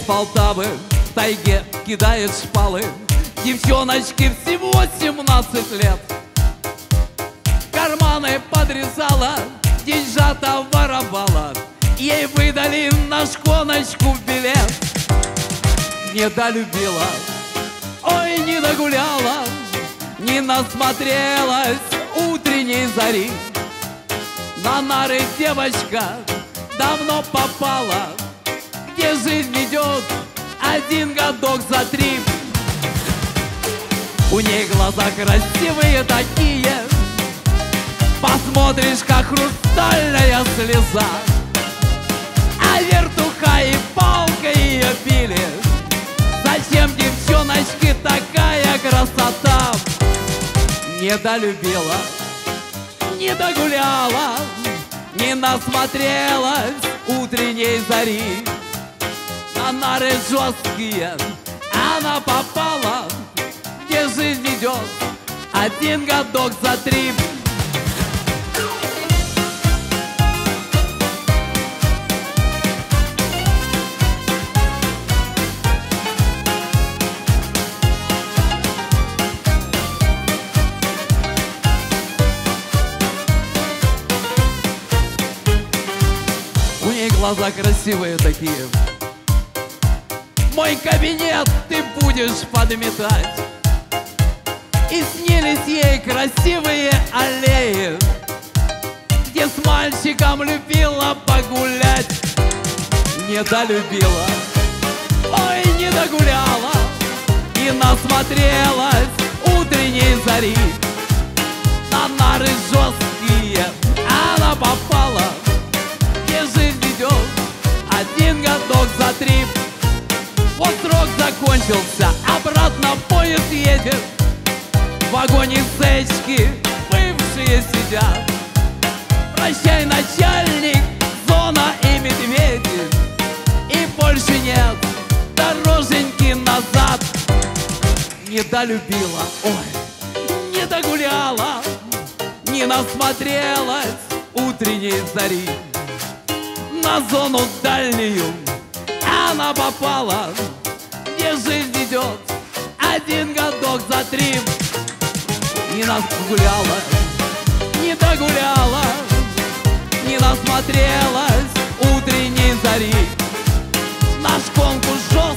Полтавы в тайге кидает шпалы. Девчоночке всего 17 лет. Карманы подрезала, деньжата воровала. Ей выдали на шконочку билет. Не долюбила, ой, не догуляла, не насмотрелась утренней зари. На нары девочка давно попала, где жизнь ведет 1 годок за 3. У ней глаза красивые такие, посмотришь, как хрустальная слеза. А вертуха и палка ее пили. Зачем девчоночке такая красота? Не долюбила, не догуляла, не насмотрелась утренней зари. На нары жесткие она попала, где жизнь идет 1 годок за 3. У ней глаза красивые такие. Мой кабинет ты будешь подметать. И снились ей красивые аллеи, где с мальчиком любила погулять. Не долюбила, ой, не догуляла, и насмотрелась утренней зари. На нары жесткие она попала, где жизнь ведет 1 годок за 3. Вот срок закончился, обратно поезд едет. В вагоне зечки бывшие сидят. Прощай, начальник, зона и медведи. И больше нет дороженьки назад. Не долюбила, ой, не догуляла, не насмотрелась утренней зари. На зону дальнюю она попала, где жизнь идет 1 годок за 3. Не нагуляла, не догуляла, не насмотрелась утренней зари. На шконку жестко